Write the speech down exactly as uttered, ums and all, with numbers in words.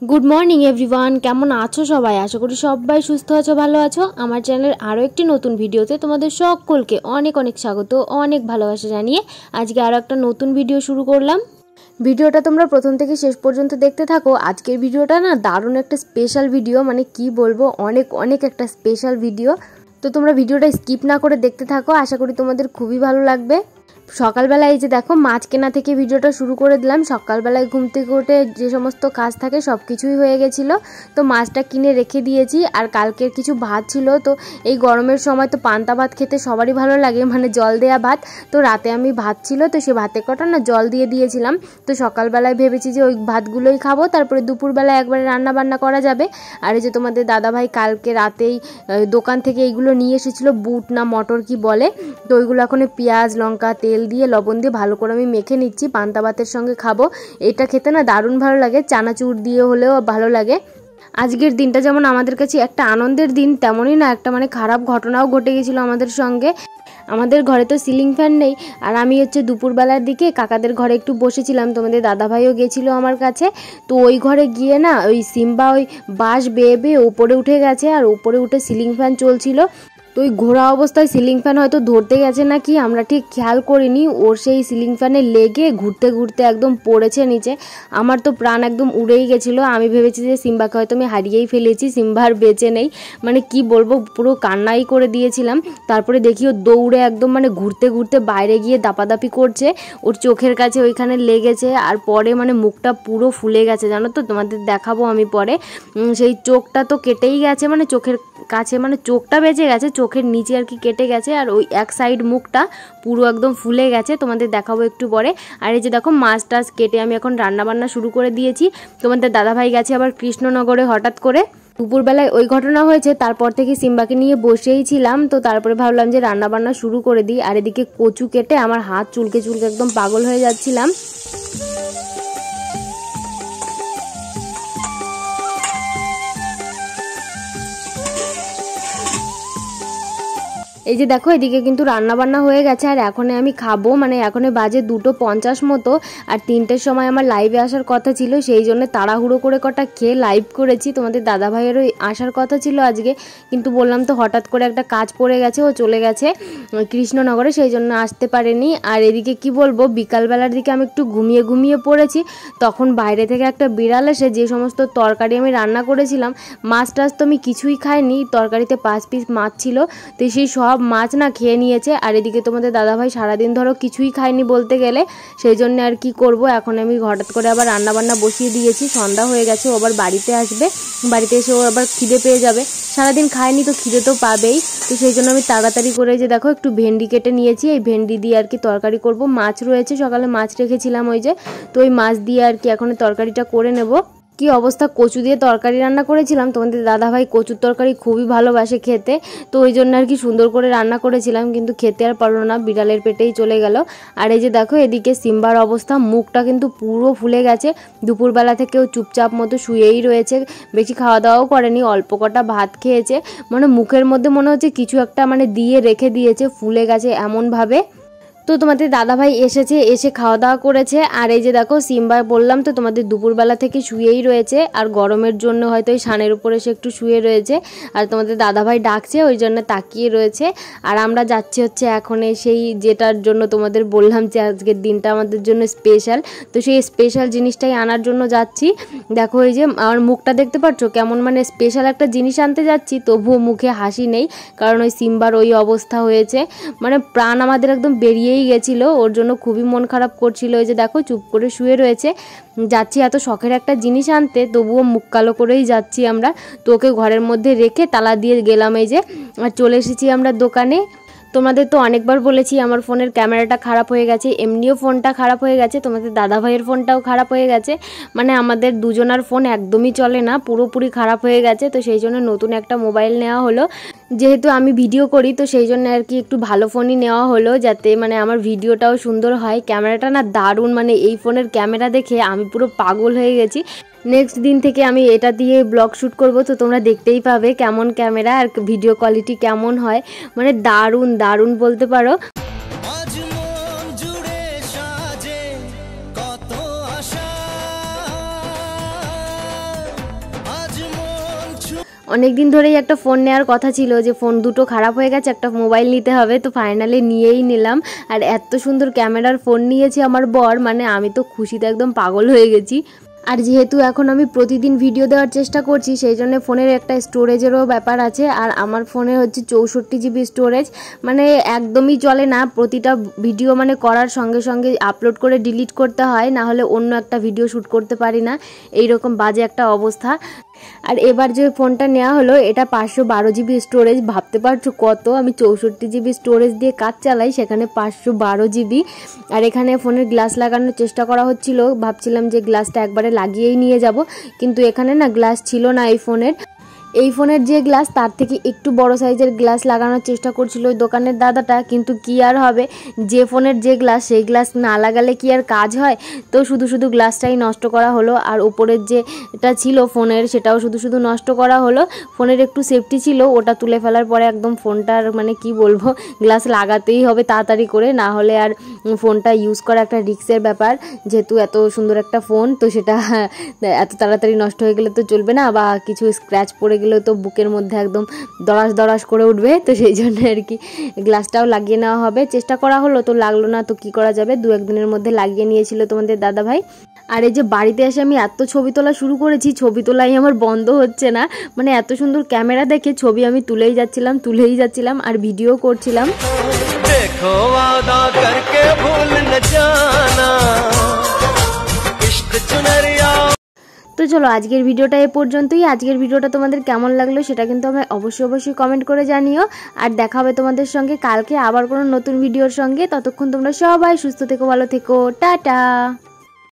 Good morning everyone, কেমন আছো সবাই? আশা করি সবাই সুস্থ আছো, ভালো আছো। আমার চ্যানেলের আরও একটি নতুন ভিডিওতে তোমাদের সকলকে অনেক অনেক স্বাগত, অনেক ভালোবাসা জানিয়ে আজকে আরও একটা নতুন ভিডিও শুরু করলাম। ভিডিওটা তোমরা প্রথম থেকে শেষ পর্যন্ত দেখতে থাকো। আজকের ভিডিওটা না দারুণ একটা স্পেশাল ভিডিও, মানে কি বলবো, অনেক অনেক একটা স্পেশাল ভিডিও। তো তোমরা ভিডিওটা স্কিপ না করে দেখতে থাকো, আশা করি তোমাদের খুবই ভালো লাগবে। সকালবেলায় এই যে দেখো মাছ কেনা থেকে ভিডিওটা শুরু করে দিলাম। সকালবেলায় ঘুম থেকে উঠে যে সমস্ত কাজ থাকে সব কিছুই হয়ে গেছিলো, তো মাছটা কিনে রেখে দিয়েছি। আর কালকের কিছু ভাত ছিল, তো এই গরমের সময় তো পান্তা ভাত খেতে সবারই ভালো লাগে, মানে জল দেয়া ভাত। তো রাতে আমি ভাত ছিল, তো সে ভাতের কটা না জল দিয়ে দিয়েছিলাম। তো সকালবেলায় ভেবেছি যে ওই ভাতগুলোই খাবো, তারপরে দুপুরবেলায় একবারে রান্না বান্না করা যাবে। আর এই যে তোমাদের দাদাভাই কালকে রাতেই দোকান থেকে এইগুলো নিয়ে এসেছিলো, বুট না মটর কি বলে, তো ওইগুলো এখন পেঁয়াজ লঙ্কা তেল দিয়ে লবণ দিয়ে ভালো করে আমি মেখে নিচ্ছি, পান্তা ভাতের সঙ্গে খাবো। এটা খেতে না দারুণ ভালো লাগে, চানাচুর দিয়ে হলেও ভালো লাগে। আজকের দিনটা যেমন আমাদের কাছে একটা আনন্দের দিন, তেমনই না একটা মানে খারাপ ঘটনাও ঘটে গেছিলো আমাদের সঙ্গে। আমাদের ঘরে তো সিলিং ফ্যান নেই, আর আমি হচ্ছে দুপুরবেলার দিকে কাকাদের ঘরে একটু বসেছিলাম, তোমাদের দাদাভাইও গেছিলো আমার কাছে। তো ওই ঘরে গিয়ে না ওই সিম্বা ওই বাঁশ বেয়ে বেয়ে ওপরে উঠে গেছে, আর ওপরে উঠে সিলিং ফ্যান চলছিল। তো ওই ঘোরা অবস্থায় সিলিং ফ্যান হয়তো ধরতে গেছে নাকি, আমরা ঠিক খেয়াল করিনি, ওর সেই সিলিং ফ্যানে লেগে ঘুরতে ঘুরতে একদম পড়েছে নিচে। আমার তো প্রাণ একদম উড়েই গেছিলো, আমি ভেবেছি যে সিম্বাকে হয়তো আমি হারিয়েই ফেলেছি, সিম্বা আর বেঁচে নেই। মানে কি বলবো, পুরো কান্নাই করে দিয়েছিলাম। তারপরে দেখি ও দৌড়ে একদম মানে ঘুরতে ঘুরতে বাইরে গিয়ে দাপাদাপি করছে, ওর চোখের কাছে ওইখানে লেগেছে। আর পরে মানে মুখটা পুরো ফুলে গেছে, জানো তো, তোমাদের দেখাবো আমি পরে। সেই চোখটা তো কেটেই গেছে, মানে চোখের কাছে মানে চোখটা বেঁচে গেছে, চোখের নিচে আর কি কেটে গেছে, আর ওই এক সাইড মুখটা পুরো একদম ফুলে গেছে, তোমাদের দেখাবো একটু পরে। আর এই যে দেখো মাছ টাছ কেটে আমি এখন রান্নাবান্না শুরু করে দিয়েছি। তোমাদের দাদাভাই গেছে আবার কৃষ্ণনগরে হঠাৎ করে, দুপুরবেলায় ওই ঘটনা হয়েছে। তারপর থেকে সিম্বাকে নিয়ে বসেই ছিলাম, তো তারপরে ভাবলাম যে রান্নাবান্না শুরু করে দিই। আর এদিকে কচু কেটে আমার হাত চুলকে চুলকে একদম পাগল হয়ে যাচ্ছিলাম। এই যে দেখো এদিকে কিন্তু রান্না বান্না হয়ে গেছে, আর এখন আমি খাবো, মানে এখন বাজে দুটো পঞ্চাশ মতো। আর তিনটের সময় আমার লাইভে আসার কথা ছিল, সেই জন্য তাড়াহুড়ো করে কটা খেয়ে লাইভ করেছি। তোমাদের দাদাভাইয়েরও আসার কথা ছিল আজকে, কিন্তু বললাম তো হঠাৎ করে একটা কাজ পড়ে গেছে, ও চলে গেছে কৃষ্ণনগরে, সেই জন্য আসতে পারেনি। আর এদিকে কি বলবো, বিকালবেলার দিকে আমি একটু ঘুমিয়ে ঘুমিয়ে পড়েছি, তখন বাইরে থেকে একটা বিড়াল এসে যে সমস্ত তরকারি আমি রান্না করেছিলাম, মাছ টাছ তো আমি কিছুই খাইনি, তরকারিতে পাঁচ পিস মাছ ছিল, তো সেই সব মাছ না খেয়ে নিয়েছে। আর এদিকে তোমাদের দাদাভাই সারাদিন ধরো কিছুই খায়নি বলতে গেলে, সেই জন্য আর কি করব, এখন আমি হঠাৎ করে আবার রান্না বান্না বসিয়ে দিয়েছি। সন্ধ্যা হয়ে গেছে, ও আবার বাড়িতে আসবে, বাড়িতে এসে ও আবার খিদে পেয়ে যাবে, সারাদিন খায়নি তো খিদে তো পাবেই। তো সেই জন্য আমি তাড়াতাড়ি করে যে দেখো একটু ভেন্ডি কেটে নিয়েছি, এই ভেন্ডি দিয়ে আর কি তরকারি করব। মাছ রয়েছে, সকালে মাছ রেখেছিলাম ওই যে, তো ওই মাছ দিয়ে আর কি এখন তরকারিটা করে নেব। কি অবস্থা, কচু দিয়ে তরকারি রান্না করেছিলাম, তোমাদের দাদাভাই কচুর তরকারি খুবই ভালোবাসে খেতে, তো ওই জন্য আর কি সুন্দর করে রান্না করেছিলাম, কিন্তু খেতে আর পারলো না, বিড়ালের পেটেই চলে গেল। আর এই যে দেখো এদিকে সিম্বার অবস্থা, মুখটা কিন্তু পুরো ফুলে গেছে, দুপুরবেলা থেকেও চুপচাপ মতো শুয়েই রয়েছে, বেশি খাওয়া দাওয়াও করেনি, অল্প কটা ভাত খেয়েছে, মানে মুখের মধ্যে মনে হচ্ছে কিছু একটা মানে দিয়ে রেখে দিয়েছে, ফুলে গেছে এমনভাবে। তো তোমাদের দাদাভাই এসেছে, এসে খাওয়া দাওয়া করেছে। আর এই যে দেখো সিম্বা বললাম তো তোমাদের দুপুরবেলা থেকে শুয়েই রয়েছে, আর গরমের জন্য হয়তো ওই সানের উপরে সে একটু শুয়ে রয়েছে, আর তোমাদের দাদাভাই ডাকছে ওই জন্য তাকিয়ে রয়েছে। আর আমরা যাচ্ছি হচ্ছে এখন সেই যেটার জন্য তোমাদের বললাম যে আজকের দিনটা আমাদের জন্য স্পেশাল, তো সেই স্পেশাল জিনিসটাই আনার জন্য যাচ্ছি। দেখো এই যে আমার মুখটা দেখতে পাচ্ছ কেমন, মানে স্পেশাল একটা জিনিস আনতে যাচ্ছি তবুও মুখে হাসি নেই, কারণ ওই সিম্বার ওই অবস্থা হয়েছে, মানে প্রাণ আমাদের একদম বেরিয়ে গেছিল, ওর জন্য খুবই মন খারাপ করছিল। ওই যে দেখো চুপ করে শুয়ে রয়েছে, যাচ্ছি এত শখের একটা জিনিস আনতে, তবুও মুখ কালো করেই যাচ্ছি আমরা। তো ওকে ঘরের মধ্যে রেখে তালা দিয়ে গেলাম এই যে, আর চলে এসেছি আমরা দোকানে। তোমাদের তো অনেকবার বলেছি আমার ফোনের ক্যামেরাটা খারাপ হয়ে গেছে, এমনিও ফোনটা খারাপ হয়ে গেছে, তোমাদের দাদাভাইয়ের ফোনটাও খারাপ হয়ে গেছে, মানে আমাদের দুজনার ফোন একদমই চলে না, পুরোপুরি খারাপ হয়ে গেছে। তো সেই জন্য নতুন একটা মোবাইল নেওয়া হলো, যেহেতু আমি ভিডিও করি তো সেই জন্য আর কি একটু ভালো ফোনই নেওয়া হলো, যাতে মানে আমার ভিডিওটাও সুন্দর হয়। ক্যামেরাটা না দারুণ, মানে এই ফোনের ক্যামেরা দেখে আমি পুরো পাগল হয়ে গেছি। নেক্সট দিন থেকে আমি এটা দিয়ে ব্লগ শ্যুট করব, তো তোমরা দেখতেই পাবে কেমন ক্যামেরা আর ভিডিও কোয়ালিটি কেমন হয়, মানে দারুণ দারুণ বলতে পারো। অনেক দিন ধরেই একটা ফোন নেওয়ার কথা ছিল, যে ফোন দুটো খারাপ হয়ে গেছে, একটা মোবাইল নিতে হবে, তো ফাইনালি নিয়েই নিলাম। আর এত সুন্দর ক্যামেরার ফোন নিয়েছে আমার বর, মানে আমি তো খুশিতে একদম পাগল হয়ে গেছি। আর যেহেতু এখন আমি প্রতিদিন ভিডিও দেওয়ার চেষ্টা করছি, সেই জন্য ফোনের একটা স্টোরেজেরও ব্যাপার আছে। আর আমার ফোনে হচ্ছে চৌষট্টি জিবি স্টোরেজ, মানে একদমই চলে না। প্রতিটা ভিডিও মানে করার সঙ্গে সঙ্গে আপলোড করে ডিলিট করতে হয়, না হলে অন্য একটা ভিডিও শ্যুট করতে পারি না, এইরকম বাজে একটা অবস্থা। আর এবার যে ফোনটা নেওয়া হলো এটা পাঁচশো বারো জিবি স্টোরেজ, ভাবতে পারছো কত, আমি চৌষট্টি জিবি স্টোরেজ দিয়ে কাজ চালাই, সেখানে পাঁচশো বারো জিবি। আর এখানে ফোনের গ্লাস লাগানোর চেষ্টা করা হচ্ছিল, ভাবছিলাম যে গ্লাসটা একবারে লাগিয়েই নিয়ে যাব, কিন্তু এখানে না গ্লাস ছিল না এই ফোনের। এই ফোনের যে গ্লাস তার থেকে একটু বড় সাইজের গ্লাস লাগানোর চেষ্টা করছিল ওই দোকানের দাদাটা, কিন্তু কি আর হবে, যে ফোনের যে গ্লাস সেই গ্লাস না লাগালে কি আর কাজ হয়। তো শুধু শুধু গ্লাসটাই নষ্ট করা হলো, আর উপরের যে এটা ছিল ফোনের সেটাও শুধু শুধু নষ্ট করা হলো। ফোনের একটু সেফটি ছিল, ওটা তুলে ফেলার পরে একদম ফোনটার মানে কি বলবো, গ্লাস লাগাতেই হবে তাড়াতাড়ি করে, না হলে আর ফোনটা ইউজ করা একটা রিস্কের ব্যাপার। যেহেতু এত সুন্দর একটা ফোন, তো সেটা এত তাড়াতাড়ি নষ্ট হয়ে গেলে তো চলবে না, বা কিছু স্ক্র্যাচ পড়ে গেলেও তো বুকের মধ্যে একদম দরাস দরাস করে উঠবে। তো সেই জন্য আর কি গ্লাসটাও লাগিয়ে নেওয়া হবে, চেষ্টা করা হলো, তো লাগলো না, তো কি করা যাবে, দু একদিনের মধ্যে লাগিয়ে নিয়েছিল তোমাদের দাদা ভাই। আর এই যে বাড়িতে এসে আমি এত ছবি তোলা শুরু করেছি, ছবি তোলাই আমার বন্ধ হচ্ছে না, মানে এত সুন্দর ক্যামেরা দেখে ছবি আমি তুলেই যাচ্ছিলাম তুলেই যাচ্ছিলাম আর ভিডিও করছিলাম। দেখো ওয়াদা করকে ভুল না জানা ইশক চুনরিয়া। তো চলো আজকের ভিডিওটা এ পর্যন্তই। আজকের ভিডিওটা তোমাদের কেমন লাগলো সেটা কিন্তু আমায় অবশ্যই অবশ্যই কমেন্ট করে জানিও। আর দেখা হবে তোমাদের সঙ্গে কালকে আবার কোনো নতুন ভিডিওর সঙ্গে। ততক্ষণ তোমরা সবাই সুস্থ থেকো, ভালো থেকো, টাটা।